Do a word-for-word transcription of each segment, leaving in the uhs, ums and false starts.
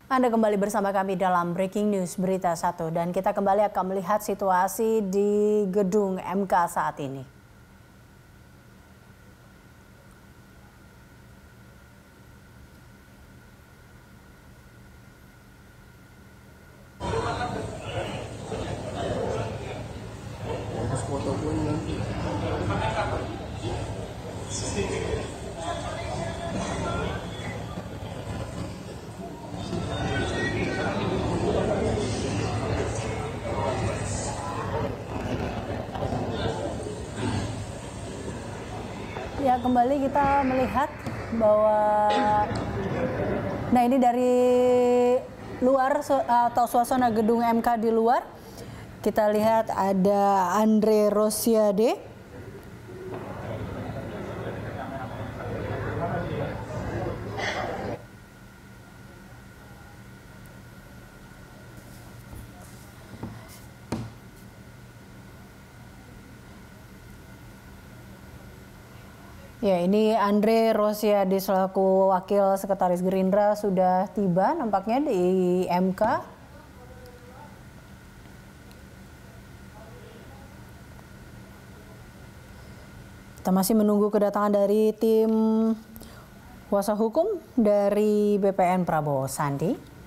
Anda kembali bersama kami dalam Breaking News Berita Satu dan kita kembali akan melihat situasi di gedung M K saat ini. Ya, kembali kita melihat bahwa nah ini dari luar atau suasana gedung M K di luar. Kita lihat ada Andre Rosiade. Ya, ini Andre Rosiade selaku Wakil Sekretaris Gerindra sudah tiba nampaknya di M K. Kita masih menunggu kedatangan dari tim kuasa hukum dari B P N Prabowo Sandi.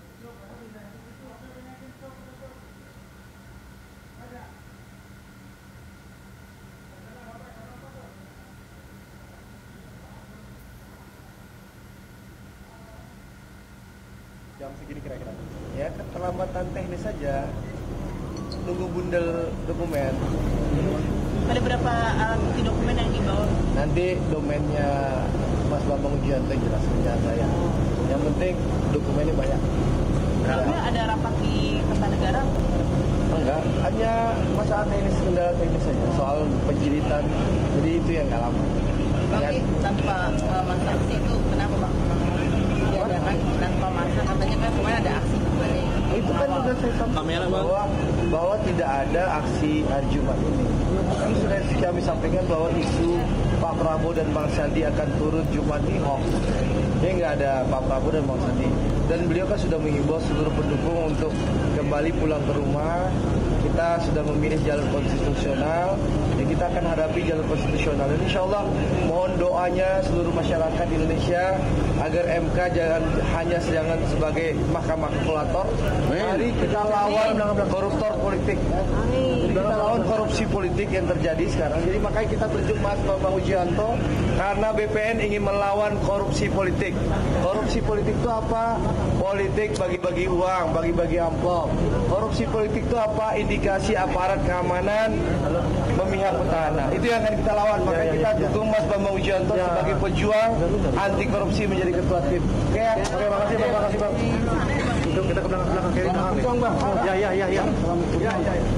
Jam segini kira-kira. Ya, keterlambatan teknis saja. Nunggu bundel dokumen. Ada berapa alat bukti dokumen yang dibawa? Nanti domainnya Mas Bambang Ujianto yang jelas kerjaan saya. Yang penting dokumennya banyak. Sebelumnya ada rapat di Kertanegara? Enggak, hanya masalah teknis, kendala teknis saja. Soal penjilitan, jadi itu yang nggak lama. Oke, tanpa uh, masa aksi itu kenapa Bang? Diadakan tanpa masa, katanya kan kemarin ada aksi juga nih. Itu kan sudah saya sampaikan bahwa, bahwa tidak ada aksi hari Jumat ini. Kan sudah kami sampaikan bahwa isu Pak Prabowo dan Bang Sandi akan turun Jumat ini hoax. Jadi nggak ada Pak Prabowo dan Bang Sandi. Dan beliau kan sudah mengimbau seluruh pendukung untuk kembali pulang ke rumah. Kita sudah memilih jalur konstitusional, jadi kita akan hadapi jalur konstitusional. Dan insya Allah mohon doanya seluruh masyarakat Indonesia agar M K jangan hanya jangan sebagai mahkamah kalkulator. Mari kita lawan koruptor politik. Kita lawan korupsi politik yang terjadi sekarang. Jadi makanya kita tunjuk Mas Bambang Ujianto karena B P N ingin melawan korupsi politik. Korupsi politik itu apa? Politik bagi-bagi uang, bagi-bagi amplop. Korupsi politik itu apa? Indikasi aparat keamanan memihak petahana. Itu yang akan kita lawan. Makanya kita dukung Mas Bambang Ujianto sebagai pejuang anti korupsi menjadi ketua tim. Oke, oke, terima kasih Bang. Terima kasih Bang. Untuk kita ke belakang belakang kiri belakang. Bang. Ya, ya, ya, ya. Ya, ya, ya.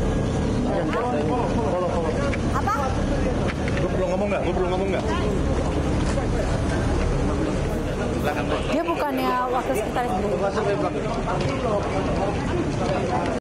Apa? Gue perlu ngomong nggak? Gue perlu ngomong nggak? Dia bukannya wakil sekretaris Gerindra.